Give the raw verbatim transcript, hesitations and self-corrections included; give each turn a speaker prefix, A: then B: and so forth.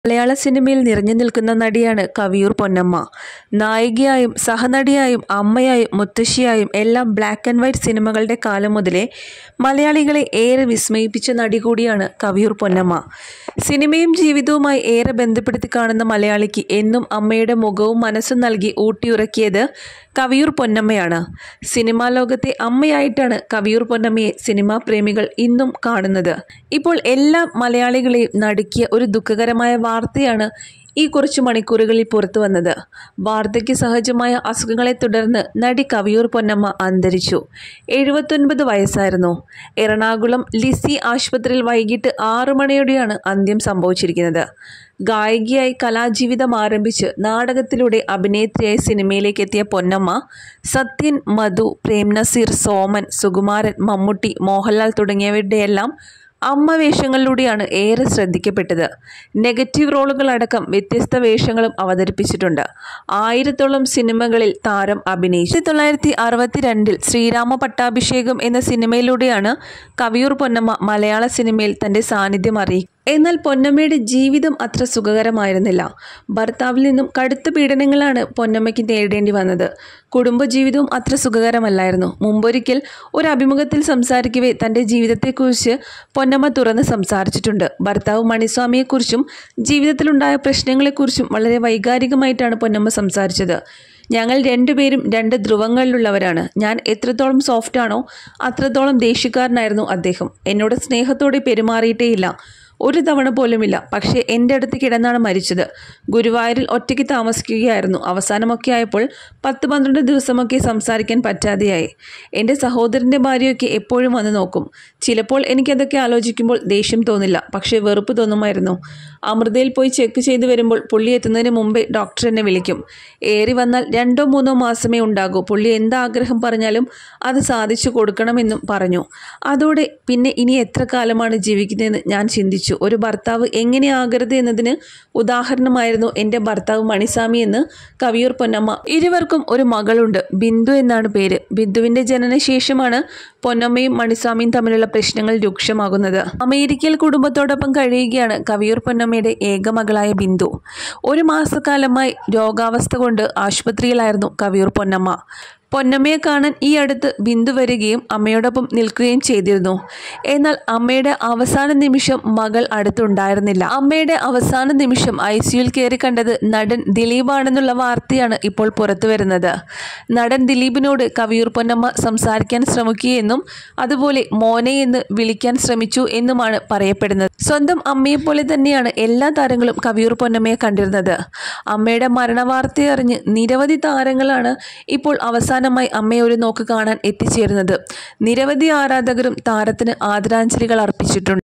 A: മലയാള സിനിമയിൽ നിറഞ്ഞു നിൽക്കുന്ന നടിയാണ് കവിയൂർ പൊന്നമ്മ. നായികയായും സഹനടിയായും അമ്മയായും മുത്തശ്ശിയായും എല്ലാം ബ്ലാക്ക് ആൻഡ് വൈറ്റ് സിനിമകളുടെ കാലം മുതലേ മലയാളികളെ ഏറെ വിസ്മയിപ്പിച്ച നടി കൂടിയാണ് കവിയൂർ പൊന്നമ്മ. സിനിമയും ജീവിതവുമായി ഏറെ ബന്ധപ്പെടുത്തി കാണുന്ന മലയാളിക്ക് എന്നും അമ്മയുടെ മുഖവും മനസ്സും നൽകി ഊട്ടിയുറക്കിയത് കവിയൂർ പൊന്നമ്മയാണ്. സിനിമാ ലോകത്തെ അമ്മയായിട്ടാണ് കവിയൂർ പൊന്നമ്മയെ സിനിമാ പ്രേമികൾ ഇന്നും കാണുന്നത്. ഇപ്പോൾ എല്ലാ മലയാളികളെയും നടുക്കിയ ഒരു ദുഃഖകരമായ വാർത്തയാണ് ഈ കുറച്ചു മണിക്കൂറുകളിൽ പുറത്തു വന്നത്. വാർദ്ധക്യ സഹജമായ അസുഖങ്ങളെ തുടർന്ന് നടി കവിയൂർ പൊന്നമ്മ അന്തരിച്ചു. എഴുപത്തൊൻപത് വയസ്സായിരുന്നു. എറണാകുളം ലിസി ആശുപത്രിയിൽ വൈകിട്ട് ആറു മണിയോടെയാണ് അന്ത്യം സംഭവിച്ചിരിക്കുന്നത്. ഗായികയായി കലാജീവിതം ആരംഭിച്ച് നാടകത്തിലൂടെ അഭിനേത്രിയായി സിനിമയിലേക്ക് എത്തിയ പൊന്നമ്മ സത്യൻ, മധു, പ്രേംനസീർ, സോമൻ, സുകുമാരൻ, മമ്മൂട്ടി, മോഹൻലാൽ തുടങ്ങിയവരുടെയെല്ലാം അമ്മ വേഷങ്ങളിലൂടെയാണ് ഏറെ ശ്രദ്ധിക്കപ്പെട്ടത്. നെഗറ്റീവ് റോളുകളടക്കം വ്യത്യസ്ത വേഷങ്ങളും അവതരിപ്പിച്ചിട്ടുണ്ട്. ആയിരത്തോളം സിനിമകളിൽ താരം അഭിനയിച്ചു. ആയിരത്തി തൊള്ളായിരത്തി അറുപത്തി രണ്ടിൽ ശ്രീരാമ പട്ടാഭിഷേകം എന്ന സിനിമയിലൂടെയാണ് കവിയൂർ പൊന്നമ്മ മലയാള സിനിമയിൽ തൻ്റെ സാന്നിധ്യം അറിയിക്കുന്നത്. എന്നാൽ പൊന്നമ്മയുടെ ജീവിതം അത്ര സുഖകരമായിരുന്നില്ല. ഭർത്താവിൽ നിന്നും കടുത്ത പീഡനങ്ങളാണ് പൊന്നമ്മയ്ക്ക് നേരിടേണ്ടി വന്നത്. കുടുംബജീവിതവും അത്ര സുഖകരമല്ലായിരുന്നു. മുമ്പൊരിക്കൽ ഒരു അഭിമുഖത്തിൽ സംസാരിക്കവേ തൻ്റെ ജീവിതത്തെക്കുറിച്ച് പൊന്നമ്മ തുറന്ന് സംസാരിച്ചിട്ടുണ്ട്. ഭർത്താവ് മണിസ്വാമിയെക്കുറിച്ചും ജീവിതത്തിലുണ്ടായ പ്രശ്നങ്ങളെക്കുറിച്ചും വളരെ വൈകാരികമായിട്ടാണ് പൊന്നമ്മ സംസാരിച്ചത്. ഞങ്ങൾ രണ്ടുപേരും രണ്ട് ധ്രുവങ്ങളിലുള്ളവരാണ്. ഞാൻ എത്രത്തോളം സോഫ്റ്റാണോ അത്രത്തോളം ദേഷ്യക്കാരനായിരുന്നു അദ്ദേഹം. എന്നോട് സ്നേഹത്തോടെ പെരുമാറിയിട്ടേയില്ല, ഒരു തവണ പോലുമില്ല. പക്ഷേ എൻ്റെ അടുത്ത് കിടന്നാണ് മരിച്ചത്. ഗുരുവായൂരിൽ ഒറ്റയ്ക്ക് താമസിക്കുകയായിരുന്നു. അവസാനമൊക്കെ ആയപ്പോൾ പത്ത് പന്ത്രണ്ട് ദിവസമൊക്കെ സംസാരിക്കാൻ പറ്റാതെയായി. എൻ്റെ സഹോദരൻ്റെ ഭാര്യയൊക്കെ എപ്പോഴും വന്ന് നോക്കും. ചിലപ്പോൾ എനിക്കതൊക്കെ ആലോചിക്കുമ്പോൾ ദേഷ്യം തോന്നില്ല, പക്ഷേ വെറുപ്പ് തോന്നുമായിരുന്നു. അമൃതയിൽ പോയി ചെക്ക് ചെയ്ത് വരുമ്പോൾ പുള്ളി എത്തുന്നതിന് മുമ്പേ ഡോക്ടർ എന്നെ വിളിക്കും. ഏറി വന്നാൽ രണ്ടോ മൂന്നോ മാസമേ ഉണ്ടാകൂ. പുള്ളി എന്താഗ്രഹം പറഞ്ഞാലും അത് സാധിച്ചു കൊടുക്കണമെന്നും പറഞ്ഞു. അതോടെ പിന്നെ ഇനി എത്ര കാലമാണ് ജീവിക്കുന്നതെന്ന് ഞാൻ ചിന്തിച്ചു. ഒരു ഭർത്താവ് എങ്ങനെയാകരുത് എന്നതിന് ഉദാഹരണമായിരുന്നു എൻ്റെ ഭർത്താവ് മണിസ്വാമി എന്ന് കവിയൂർ പൊന്നമ്മ. ഇരുവർക്കും ഒരു മകളുണ്ട്, ബിന്ദു എന്നാണ് പേര്. ബിന്ദുവിൻ്റെ ജനനശേഷമാണ് പൊന്നമ്മയും മണിസ്വാമിയും തമ്മിലുള്ള പ്രശ്നങ്ങൾ രൂക്ഷമാകുന്നത്. അമേരിക്കയിൽ കുടുംബത്തോടൊപ്പം കഴിയുകയാണ് കവിയൂർ പൊന്നമ്മയുടെ ഏക മകളായ ബിന്ദു. ഒരു മാസക്കാലമായി രോഗാവസ്ഥ കൊണ്ട് ആശുപത്രിയിലായിരുന്നു കവിയൂർ പൊന്നമ്മ. പൊന്നമ്മയെ കാണാൻ ഈ അടുത്ത് ബിന്ദു വരികയും അമ്മയോടൊപ്പം നിൽക്കുകയും ചെയ്തിരുന്നു. എന്നാൽ അമ്മയുടെ അവസാന നിമിഷം മകൾ അടുത്തുണ്ടായിരുന്നില്ല. അമ്മയുടെ അവസാന നിമിഷം ഐ സിയുയിൽ കയറി കണ്ടത് നടൻ ദിലീപാണെന്നുള്ള വാർത്തയാണ് ഇപ്പോൾ പുറത്തു വരുന്നത്. നടൻ ദിലീപിനോട് കവിയൂർ പൊന്നമ്മ സംസാരിക്കാൻ ശ്രമിക്കുകയെന്നും അതുപോലെ മോനെ എന്ന് വിളിക്കാൻ ശ്രമിച്ചു എന്നുമാണ് പറയപ്പെടുന്നത്. സ്വന്തം അമ്മയെപ്പോലെ തന്നെയാണ് എല്ലാ താരങ്ങളും കവിയൂർ പൊന്നമ്മയെ കണ്ടിരുന്നത്. അമ്മയുടെ മരണവാർത്തയറിഞ്ഞ് നിരവധി താരങ്ങളാണ് ഇപ്പോൾ അവസാന മായി അമ്മയെ ഒരു നോക്ക് കാണാൻ എത്തിച്ചേരുന്നത്. നിരവധി ആരാധകരും താരത്തിന് ആദരാഞ്ജലികൾ അർപ്പിച്ചിട്ടുണ്ട്.